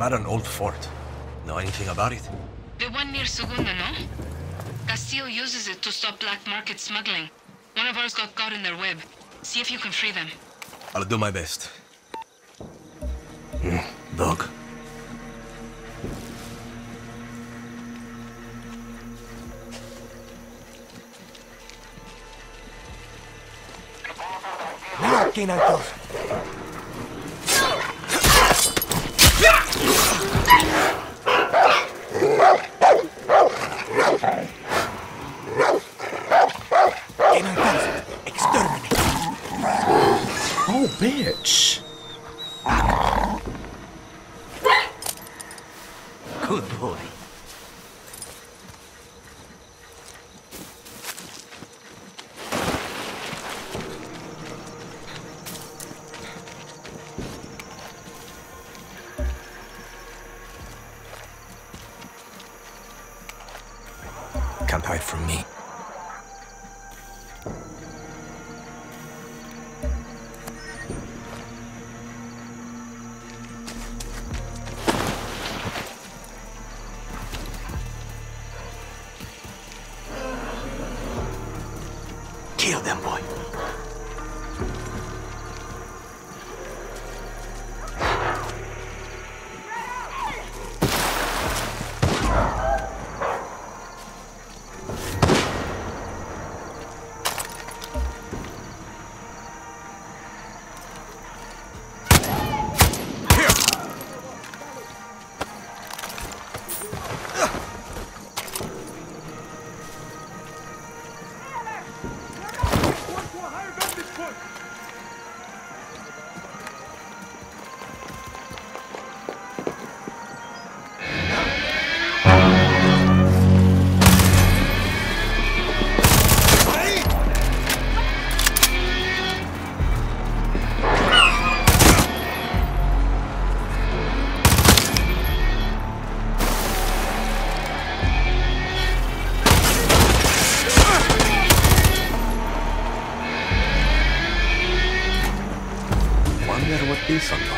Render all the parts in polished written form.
at an old fort. Know anything about it? The one near Segunda, no? Castillo uses it to stop black market smuggling. One of ours got caught in their web. See if you can free them. I'll do my best. Dog. Canine. Oh, bitch. Good boy. Can't hide from me. Kill them, boy. Wonder what this unlocks.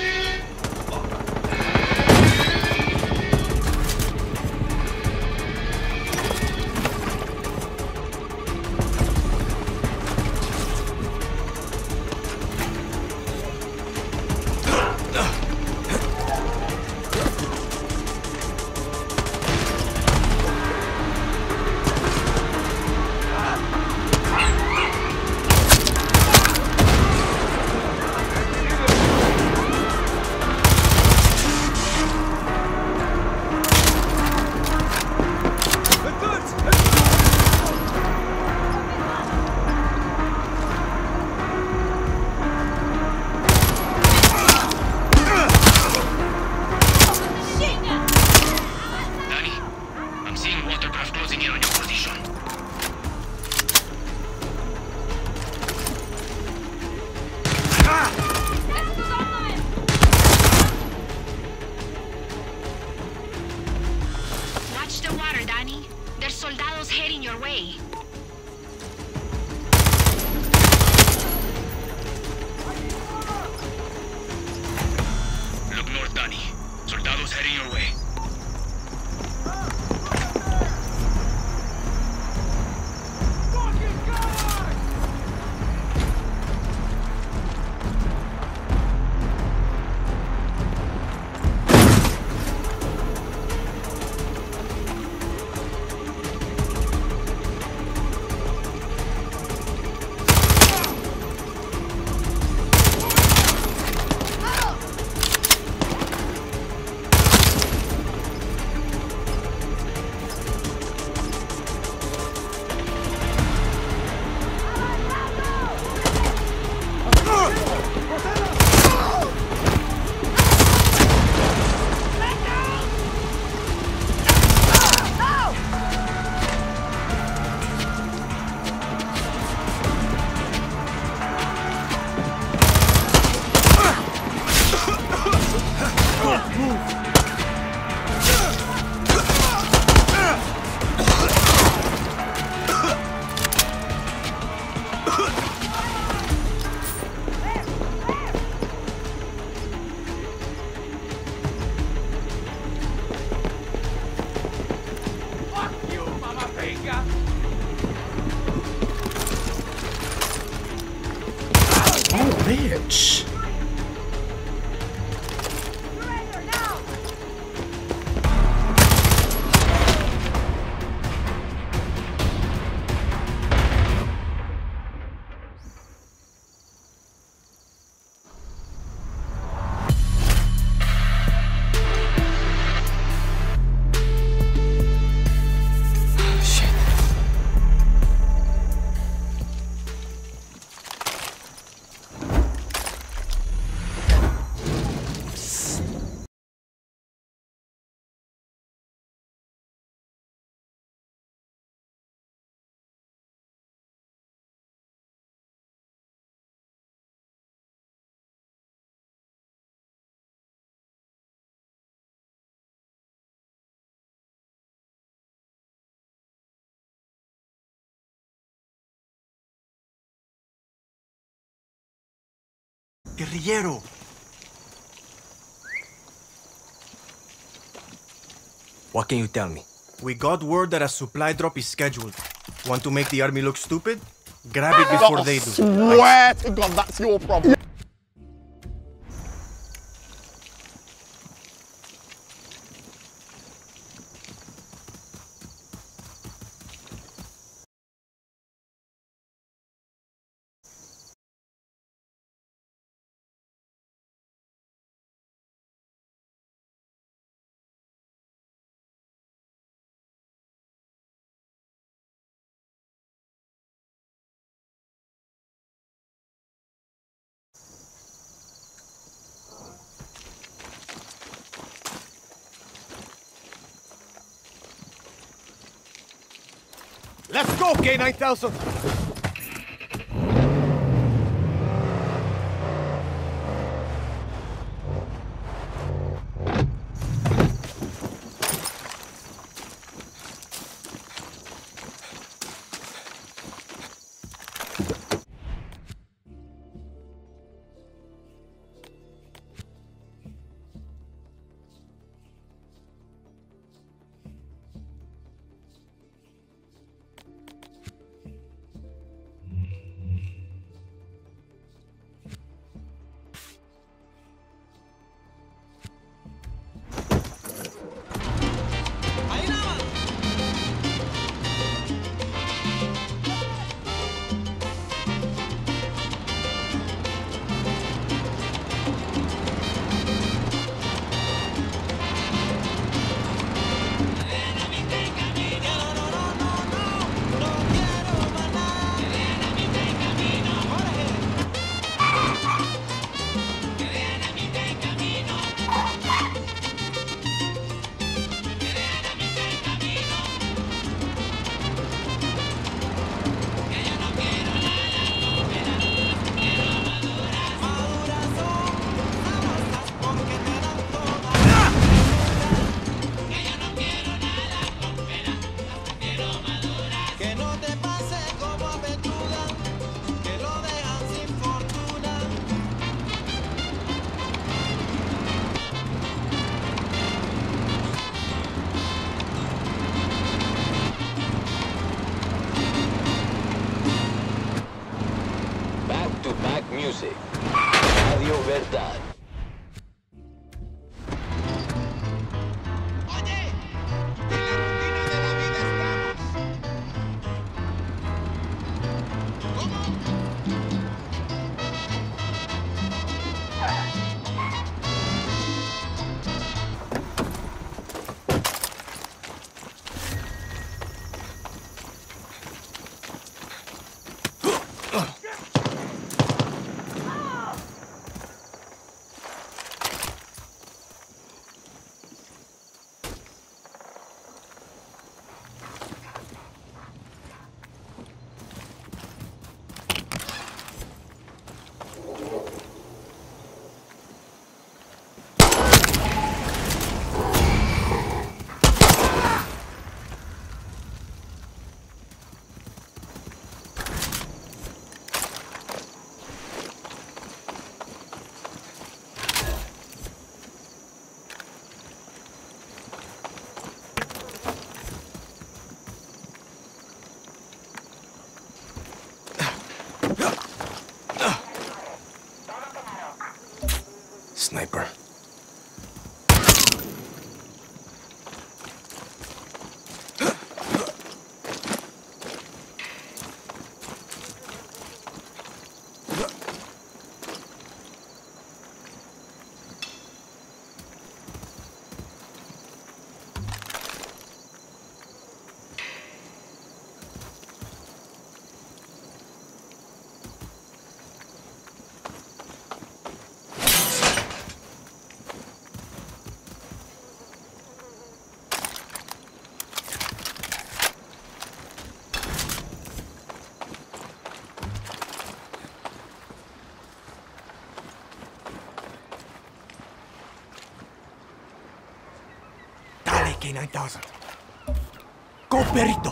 Soldados heading your way. Look north, Danny. Soldados heading your way. bitch. Guerrillero! What can you tell me? We got word that a supply drop is scheduled. Want to make the army look stupid? Grab it before they do. Swear to God, that's your problem. Let's go, K-9000! Back Music. Radio Verdad. sniper. Dale, K-9000. Go, Perito.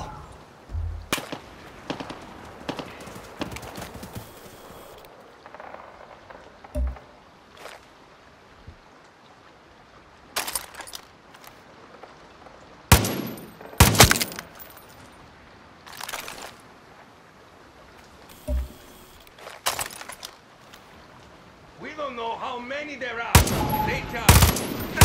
We don't know how many there are. They charge.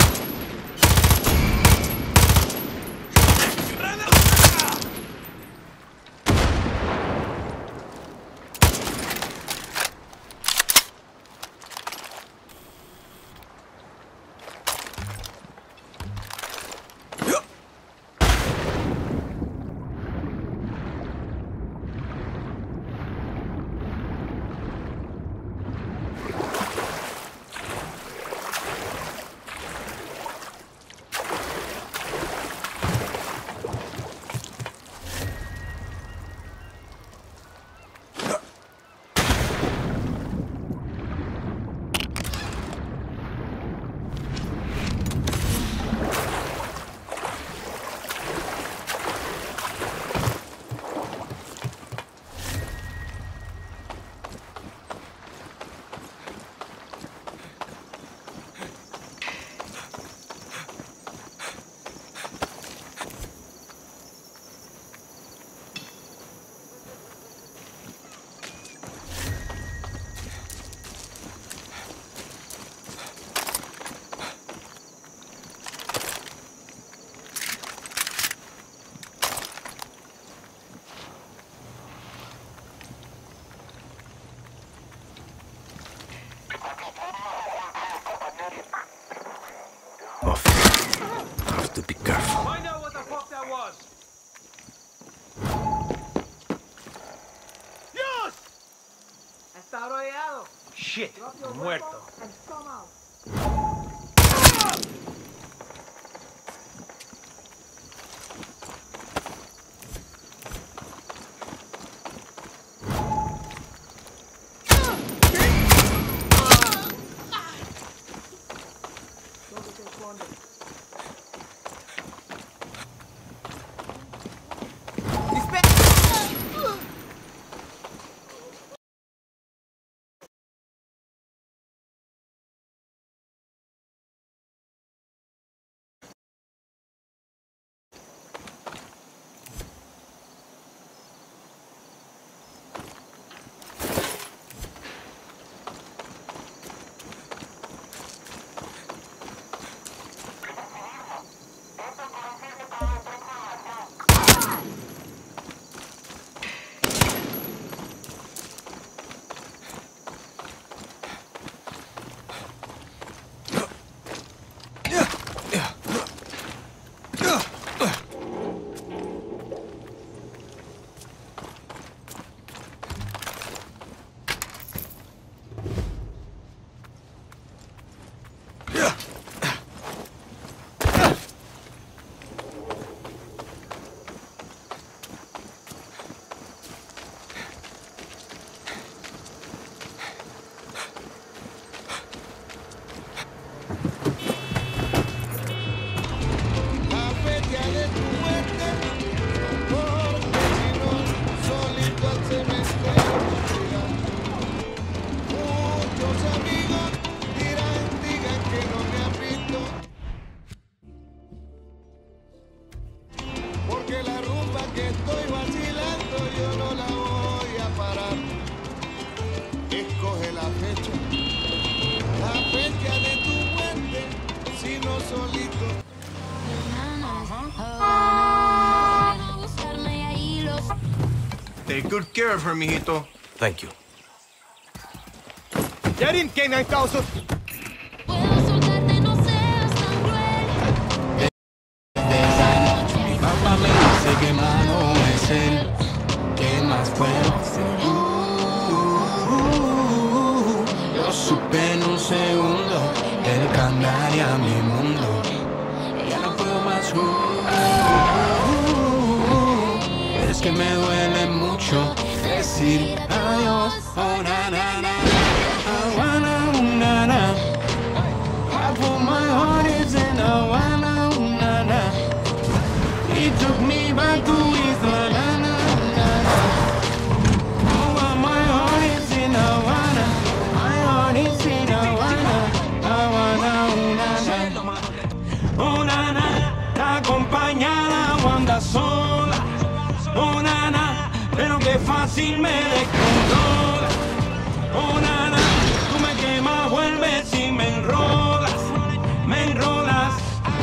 Oh, fuck. Have to be careful. Find out what the fuck that was. Dios! Está rodeado. Shit, Drop your muerto. weapon and come out. ¿Dónde te escondes? good care of her, mijito. Thank you. Get in, K9000. Puedo soltarte, no seas tan cruel. Mi papá me dice que malo es él. ¿Qué más puedo hacer? Yo supe en un segundo el cambiaría mi mundo. Ya no puedo más. Es que me duele mucho decir adiós. Oh, na, na, na. Havana, na, na. I put my heart in Havana, na, na. He took me back to Isla, na, na, na, na. Oh, but my heart is in Havana. My heart is in Havana. Havana, na, na. Oh, na, na. Está acompañada o anda sola. Oh, na, na. Pero qué fácil me descontrola. Oh, na, na. Tú me quemas, vuelves y me enrolas. Me enrolas.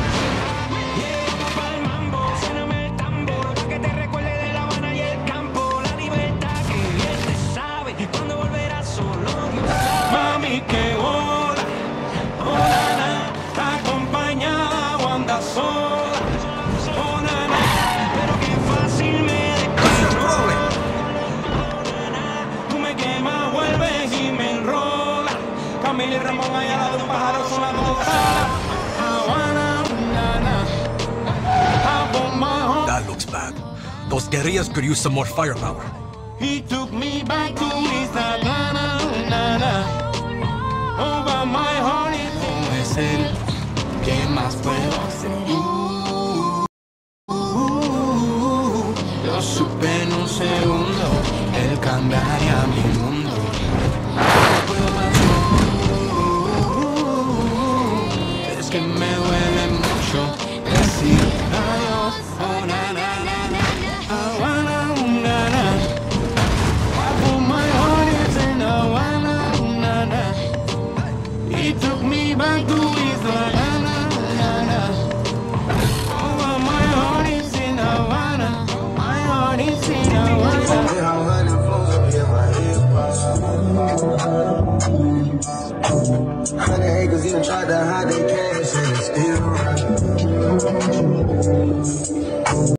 Mami, que hola, oh, nana, está acompañada o anda sola, oh, nana, pero qué fácil me descontrola, oh, nana, tú me quemas, vuelves y me enrolas, Camila y Ramón allá de un pájaro son las dos Havana, nana, I put my heart. That looks bad. Those guerrillas could use some more firepower. He took me back to Isla, na, na. Oh, but my heart is no es él. ¿Qué más puedo hacer? Yo supe en un segundo él cambiaría mi mundo. No puedo más. Es que me duele mucho decir adiós. Oh, na, na, na, na. Havana, na, na. I put my heart in Havana, na, na. He took me back to Isla, na, na, na, na. Oh, but my heart is in Havana. My heart is in Havana. Acres even tried to hide their cash and it's still right.